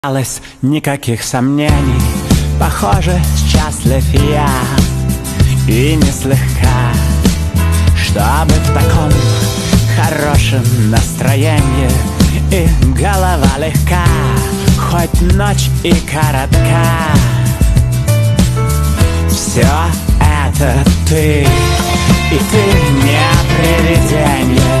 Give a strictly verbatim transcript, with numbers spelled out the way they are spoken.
осталось никаких сомнений. Похоже, счастлив я, и не слегка, чтобы в таком хорошем настроении, и голова легка, хоть ночь и коротка. Все это ты, и ты не привидение.